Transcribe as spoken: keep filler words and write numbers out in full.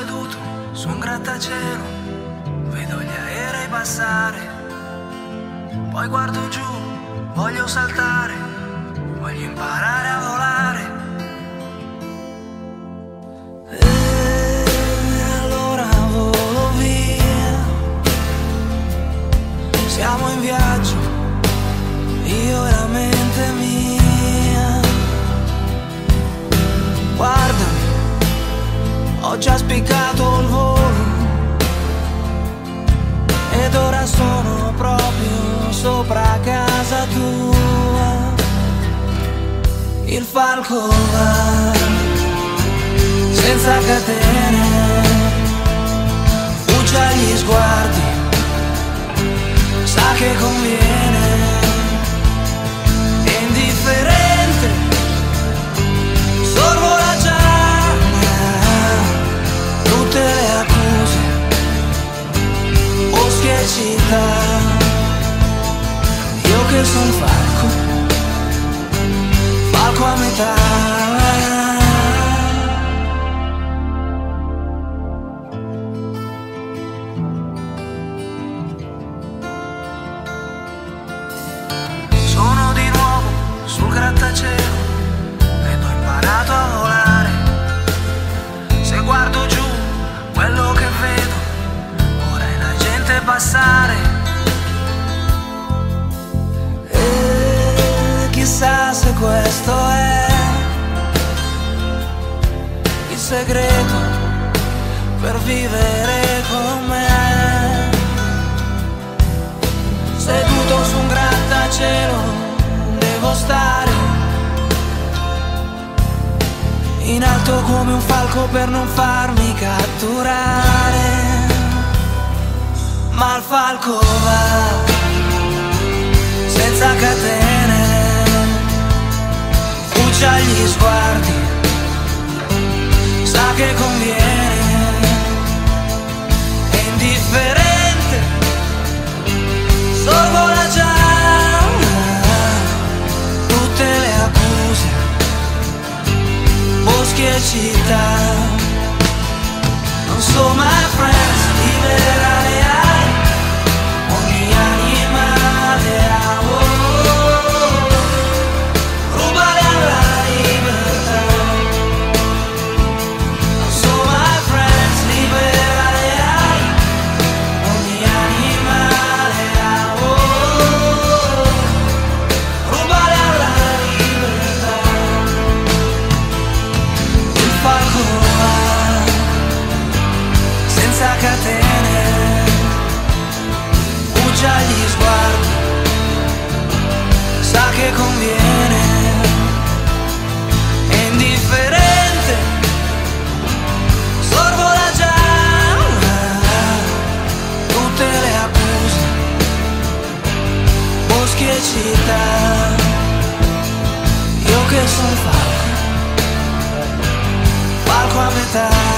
seduto su un grattacielo, vedo gli aerei passare, poi guardo giù, voglio saltare, voglio imparare a volare. E allora volo via, siamo in viaggio, io e la mente mia. Guardami, ho già spiccato il volo ed ora sono proprio sopra casa tua. Il falco va senza catene, fugge agli sguardi, sa che conviene, è indifferente, sorvola già tutte le accuse, boschi e città. Io che son falco, falco a metà. Sono di nuovo sul grattacielo ed ho imparato a volare. Se guardo giù, quello che vedo ora è la gente passare. E chissà se questo è il segreto per vivere con me. Seduto su un grattacielo devo stare in alto come un falco per non farmi catturare. Ma il falco va senza catene, fugge agli sguardi, sa che conviene, è indifferente, sorvola già tutte le accuse, boschi e città. Non so my friends, libera le ali, ogni animale ha, oh, oh, oh, rubare alla libertà. Non so my friends, libera le ali, ogni animale ha, oh, oh, oh, rubare alla libertà. Il falco va senza catene, fugge agli sguardi, sa che conviene, è indifferente, sorvola già tutte le accuse, boschi e città. Io che son falco, falco a metà.